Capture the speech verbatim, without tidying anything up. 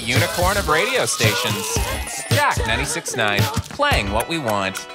unicorn of radio stations. Jack ninety-six point nine, playing what we want.